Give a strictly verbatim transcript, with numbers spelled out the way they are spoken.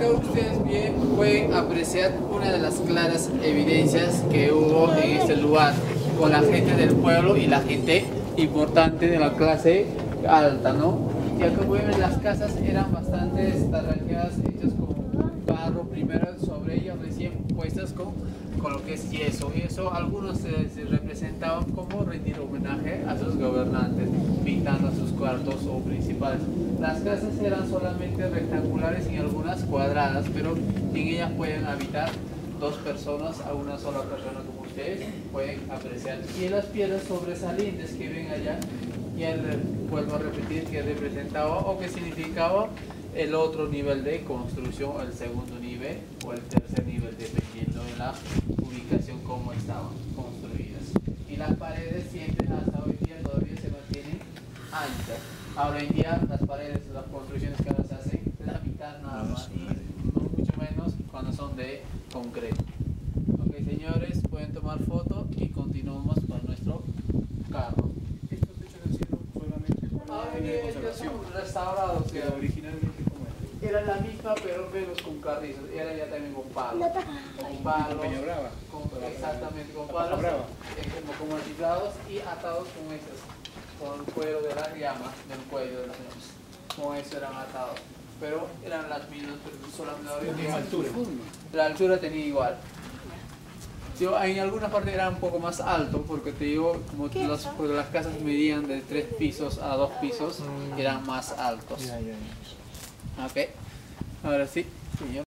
acá ustedes bien pueden apreciar una de las claras evidencias que hubo en este lugar con la gente del pueblo y la gente importante de la clase alta, ¿no? Y acá pueden ver las casas eran bastante tarraqueadas, hechas con barro primero, sobre ellas recién puestas con, con lo que es yeso. Y eso algunos se, se representaban como rendir homenaje a sus gobernantes, pintando sus cuartos o principales. Las casas eran solamente rectangulares y algunas cuadradas, pero en ellas pueden habitar dos personas a una sola persona, como ustedes pueden apreciar. Y las piedras sobresalientes que ven allá, ya vuelvo a repetir que representaba o que significaba el otro nivel de construcción, el segundo nivel o el tercer nivel, dependiendo de la ubicación como estaban construidas. Y las paredes siempre hasta hoy día todavía se mantienen anchas. Ahora en día las paredes, las construcciones que ahora se hacen, la mitad nada más, no mucho menos cuando son de concreto. Ok, señores, pueden tomar foto y continuamos con nuestro carro. Estos hechos han sido solamente Ahora para bien, de estos conservación. son restaurados, o sea, Pero originalmente como era. era la misma pero menos con carrizos, era ya también con palos. Con Con palos, peña brava. con, exactamente, con La paja palos brava. eh, como comatizados y atados con esas, con el cuero de las llamas, del cuello de las llamas. Con eso eran atados. Pero eran las mismas, pero solamente la misma altura. La altura tenía igual. Yo, en alguna parte era un poco más alto, porque te digo, como las, porque las casas medían de tres pisos a dos pisos, eran más altos. Ya, ya, ya. Ok, ahora sí, señor.